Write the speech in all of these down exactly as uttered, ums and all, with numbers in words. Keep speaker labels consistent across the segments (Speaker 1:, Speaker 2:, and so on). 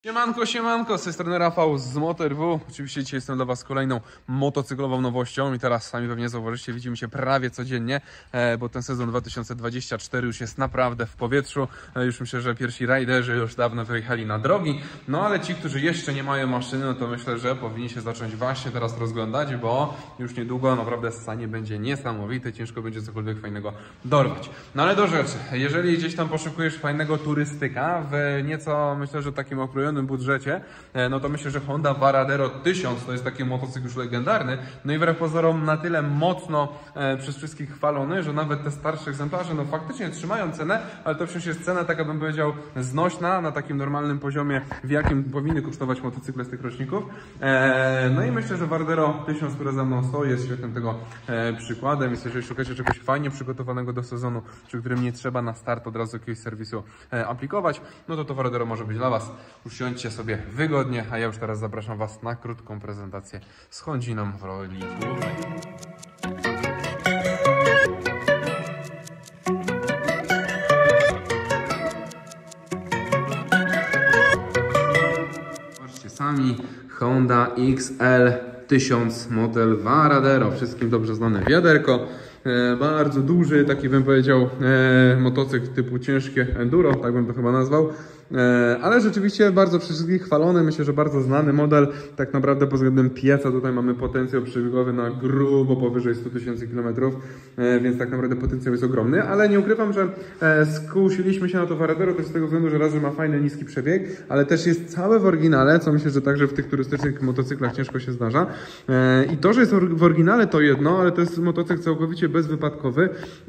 Speaker 1: Siemanko, siemanko, z tej strony Rafał z MotorW. Oczywiście dzisiaj jestem dla Was kolejną motocyklową nowością i teraz sami pewnie zauważycie, widzimy się prawie codziennie, bo ten sezon dwa tysiące dwudziesty czwarty już jest naprawdę w powietrzu. Już myślę, że pierwsi rajderzy już dawno wyjechali na drogi, no ale ci, którzy jeszcze nie mają maszyny, no to myślę, że powinni się zacząć właśnie teraz rozglądać, bo już niedługo naprawdę ssanie będzie niesamowite, ciężko będzie cokolwiek fajnego dorwać. No ale do rzeczy, jeżeli gdzieś tam poszukujesz fajnego turystyka w nieco, myślę, że takim okrojonym budżecie, no to myślę, że Honda Varadero tysiąc to jest taki motocykl już legendarny, no i wbrew pozorom na tyle mocno e, przez wszystkich chwalony, że nawet te starsze egzemplarze no faktycznie trzymają cenę, ale to wciąż jest cena taka, bym powiedział, znośna na takim normalnym poziomie, w jakim powinny kosztować motocykle z tych roczników. E, no i myślę, że Varadero tysiąc, które za mną stoi, jest świetnym tego e, przykładem. Więc jeżeli szukacie czegoś fajnie przygotowanego do sezonu, przy którym nie trzeba na start od razu jakiegoś serwisu e, aplikować, no to to Varadero może być dla Was. Usiądźcie sobie wygodnie, a ja już teraz zapraszam Was na krótką prezentację z Hondziną w roli głównej. Zobaczcie sami, Honda X L tysiąc model Varadero, wszystkim dobrze znane wiaderko. E, bardzo duży, taki bym powiedział e, motocykl typu ciężkie enduro, tak bym to chyba nazwał. E, ale rzeczywiście bardzo przez wszystkich chwalony, myślę, że bardzo znany model. Tak naprawdę pod względem pieca tutaj mamy potencjał przebiegowy na grubo powyżej stu tysięcy kilometrów, e, więc tak naprawdę potencjał jest ogromny, ale nie ukrywam, że e, skusiliśmy się na to Varadero też z tego względu, że raz, że ma fajny, niski przebieg, ale też jest całe w oryginale, co myślę, że także w tych turystycznych motocyklach ciężko się zdarza. E, I to, że jest w oryginale to jedno, ale to jest motocykl całkowicie bezwypadkowy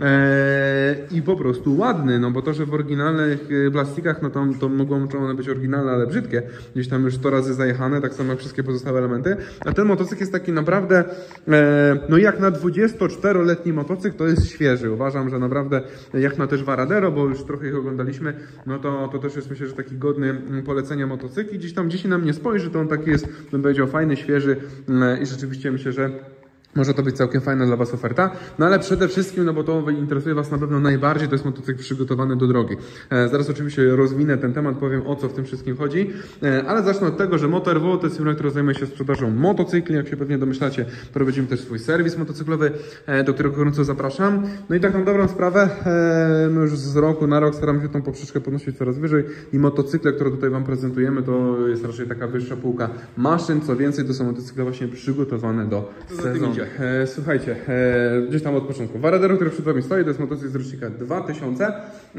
Speaker 1: e, i po prostu ładny, no bo to, że w oryginalnych plastikach, no to, to mogą one być oryginalne, ale brzydkie, gdzieś tam już sto razy zajechane, tak samo jak wszystkie pozostałe elementy, a ten motocykl jest taki naprawdę, e, no jak na dwudziestoczteroletni motocykl, to jest świeży. Uważam, że naprawdę jak na też Varadero, bo już trochę ich oglądaliśmy, no to, to też jest, myślę, że taki godny polecenia motocykl i gdzieś tam dzisiaj na mnie spojrzy, to on taki jest, bym powiedział, fajny, świeży e, i rzeczywiście myślę, że może to być całkiem fajna dla Was oferta, no ale przede wszystkim, no bo to interesuje Was na pewno najbardziej, to jest motocykl przygotowany do drogi. E, zaraz oczywiście rozwinę ten temat, powiem o co w tym wszystkim chodzi, e, ale zacznę od tego, że MotorW to jest firma, która zajmuje się sprzedażą motocykli, jak się pewnie domyślacie, prowadzimy też swój serwis motocyklowy, e, do którego gorąco zapraszam. No i taką dobrą sprawę, e, my już z roku na rok staramy się tą poprzeczkę podnosić coraz wyżej i motocykle, które tutaj Wam prezentujemy, to jest raczej taka wyższa półka maszyn, co więcej, to są motocykle właśnie przygotowane do sezonu. E, słuchajcie, e, gdzieś tam od początku. Varadero, który przed Wami stoi, to jest motocykl z rocznika dwa tysiące.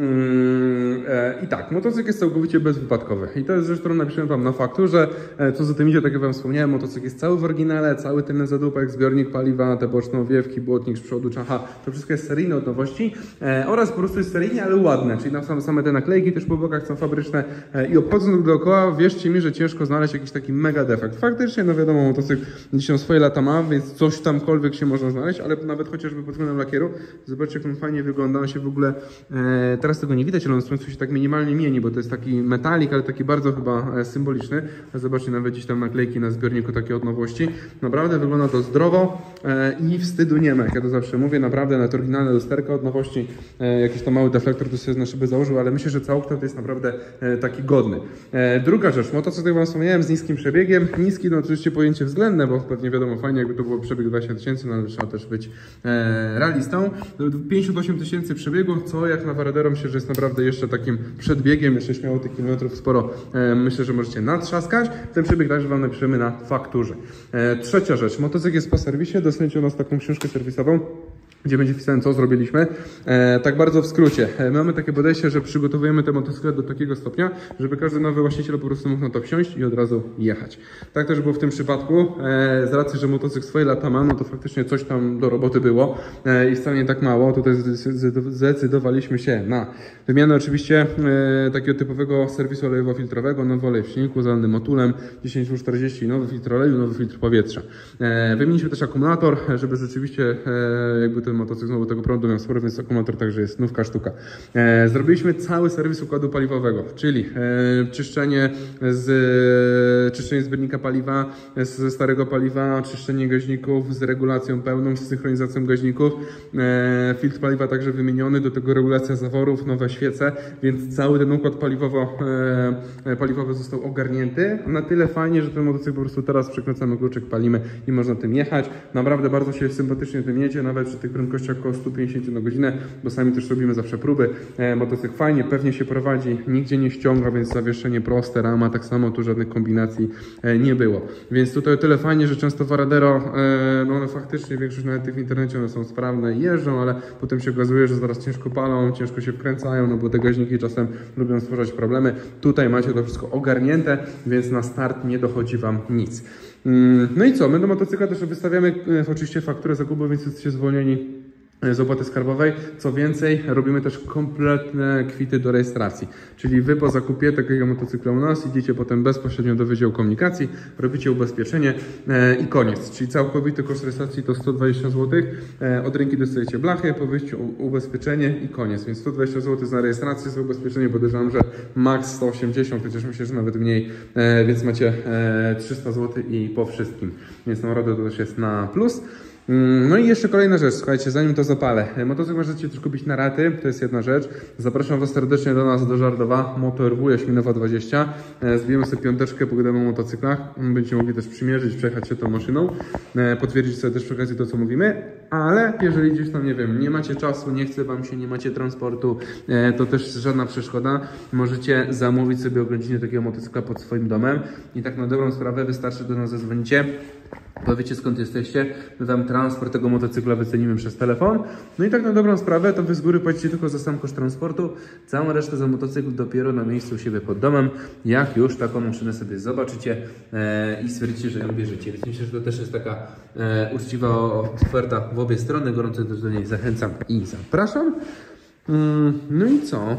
Speaker 1: Mm, e, I tak, motocykl jest całkowicie bezwypadkowy. I to jest rzecz, którą napiszę Wam na fakturze. E, co za tym idzie, tak jak Wam wspomniałem, motocykl jest cały w oryginale, cały tylny zadupek, zbiornik paliwa, te boczne owiewki, błotnik z przodu, czacha. To wszystko jest seryjne od nowości e, oraz po prostu jest seryjnie, ale ładne. Czyli na same, same te naklejki też po bokach są fabryczne. E, I obchodząc dookoła, wierzcie mi, że ciężko znaleźć jakiś taki mega defekt. Faktycznie, no wiadomo, motocykl gdzieś tam swoje lata ma, więc coś tam się można znaleźć, ale nawet chociażby pod względem lakieru, zobaczcie, jak on fajnie wygląda, on się w ogóle, e, teraz tego nie widać, ale on w słońcu się tak minimalnie mieni, bo to jest taki metalik, ale taki bardzo chyba e, symboliczny. Zobaczcie, nawet gdzieś tam naklejki na zbiorniku takie od nowości. Naprawdę wygląda to zdrowo e, i wstydu nie ma, jak ja to zawsze mówię, naprawdę nawet oryginalne lusterka od nowości, e, jakiś tam mały deflektor tu sobie na szybę założył, ale myślę, że całokształt jest naprawdę e, taki godny. E, druga rzecz, motocykl, jak Wam wspomniałem, z niskim przebiegiem, niski, no oczywiście pojęcie względne, bo pewnie wiadomo, fajnie jakby to było przebieg dwadzieścia tysięcy, no ale trzeba też być e, realistą. pięćdziesiąt osiem tysięcy przebiegu, co jak na Varadero myślę, że jest naprawdę jeszcze takim przedbiegiem, jeszcze śmiało tych kilometrów sporo, e, myślę, że możecie natrzaskać. Ten przebieg także Wam napiszemy na fakturze. E, trzecia rzecz, motocykl jest po serwisie, dostaniecie u nas taką książkę serwisową, gdzie będzie wpisane, co zrobiliśmy. E, tak bardzo w skrócie. E, mamy takie podejście, że przygotowujemy te motocykle do takiego stopnia, żeby każdy nowy właściciel po prostu mógł na to wsiąść i od razu jechać. Tak też było w tym przypadku. E, z racji, że motocykl swoje lata ma, no to faktycznie coś tam do roboty było e, i wcale nie tak mało. Tutaj zdecydowaliśmy się na wymianę oczywiście e, takiego typowego serwisu olejowo-filtrowego, nowy olej w silniku, zalany motulem dziesięć W czterdzieści, nowy filtr oleju, nowy filtr powietrza. E, wymieniliśmy też akumulator, żeby rzeczywiście e, jakby ten ten motocykl znowu tego prądu miał sporo, więc akumulator także jest nówka sztuka. E, zrobiliśmy cały serwis układu paliwowego, czyli e, czyszczenie, z, czyszczenie zbiornika paliwa ze starego paliwa, czyszczenie gaźników z regulacją pełną, z synchronizacją gaźników, e, filtr paliwa także wymieniony, do tego regulacja zaworów, nowe świece, więc cały ten układ paliwowo, e, paliwowy został ogarnięty. Na tyle fajnie, że ten motocykl po prostu teraz przekręcamy kluczyk, palimy i można tym jechać. Naprawdę bardzo się sympatycznie tym jedzie, nawet przy tych prędkościach około sto pięćdziesiąt na godzinę, bo sami też robimy zawsze próby. E, motocykl fajnie, pewnie się prowadzi, nigdzie nie ściąga, więc zawieszenie proste, rama, tak samo, tu żadnych kombinacji e, nie było. Więc tutaj o tyle fajnie, że często Varadero, e, no one faktycznie, większość nawet tych w internecie, one są sprawne i jeżdżą, ale potem się okazuje, że zaraz ciężko palą, ciężko się wkręcają, no bo te gaźniki czasem lubią stwarzać problemy. Tutaj macie to wszystko ogarnięte, więc na start nie dochodzi Wam nic. No i co, my do motocykla też wystawiamy oczywiście fakturę zakupu, więc jesteście zwolnieni z opłaty skarbowej. Co więcej, robimy też kompletne kwity do rejestracji. Czyli Wy po zakupie takiego motocykla u nas idziecie potem bezpośrednio do Wydziału Komunikacji, robicie ubezpieczenie e, i koniec. Czyli całkowity koszt rejestracji to sto dwadzieścia złotych. E, od ręki dostajecie blachę, po wyjściu ubezpieczenie i koniec. Więc sto dwadzieścia złotych za rejestrację, za ubezpieczenie podejrzewam, że maks sto osiemdziesiąt, chociaż myślę, że nawet mniej, e, więc macie e, trzysta złotych i po wszystkim. Więc naprawdę to też jest na plus. No i jeszcze kolejna rzecz, słuchajcie, zanim to zapalę. Motocykl możecie też kupić na raty, to jest jedna rzecz. Zapraszam Was serdecznie do nas, do Żardowa, Motor W, Jaśminowa dwadzieścia. Zbijemy sobie piąteczkę, pogadamy o motocyklach. Będziecie mogli też przymierzyć, przejechać się tą maszyną, potwierdzić sobie też przy okazji to, co mówimy. Ale jeżeli gdzieś tam, nie wiem, nie macie czasu, nie chce Wam się, nie macie transportu, to też żadna przeszkoda. Możecie zamówić sobie oględziny takiego motocykla pod swoim domem i tak na dobrą sprawę wystarczy, do nas zadzwonicie. Powiecie, skąd jesteście, my Wam transport tego motocykla wycenimy przez telefon. No i tak na dobrą sprawę, to Wy z góry płacicie tylko za sam koszt transportu, całą resztę za motocykl dopiero na miejscu u siebie pod domem, jak już taką maszynę sobie zobaczycie e, i stwierdzicie, że ją bierzecie. Więc myślę, że to też jest taka e, uczciwa oferta w obie strony, gorąco też do niej zachęcam i zapraszam. Mm, no i co?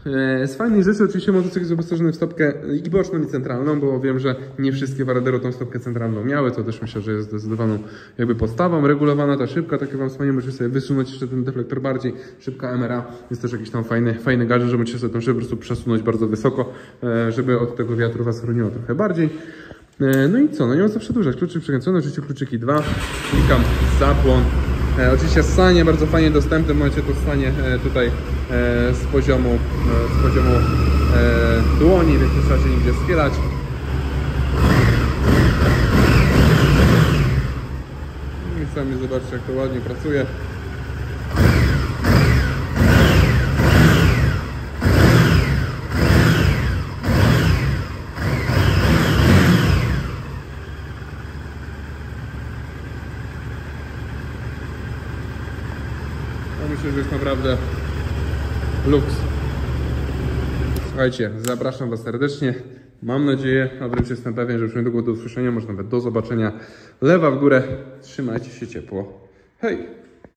Speaker 1: Z fajnych rzeczy oczywiście motocykl jest wyposażony w stopkę i boczną, i centralną, bo wiem, że nie wszystkie Varadero tą stopkę centralną miały, to też myślę, że jest zdecydowaną jakby podstawą. Regulowana ta szybka, takie Wam wspomniałem, możecie sobie wysunąć jeszcze ten deflektor bardziej. Szybka M R A jest też jakiś tam fajny, fajny gadżet, że możecie sobie tą szybę po prostu przesunąć bardzo wysoko, żeby od tego wiatru Was chroniło trochę bardziej. No i co, no nie ma co przedłużać. Kluczyk przekręcony, oczywiście kluczyki dwa, klikam zapłon. E, oczywiście ssanie bardzo fajnie dostępne, macie to ssanie e, tutaj e, z poziomu, e, z poziomu e, dłoni, więc nie trzeba się nigdzie schylać. I sami zobaczcie, jak to ładnie pracuje. Myślę, że jest naprawdę luks. Słuchajcie, zapraszam Was serdecznie. Mam nadzieję, a wręcz jestem pewien, że już niedługo do usłyszenia, może nawet do zobaczenia. Lewa w górę. Trzymajcie się ciepło. Hej!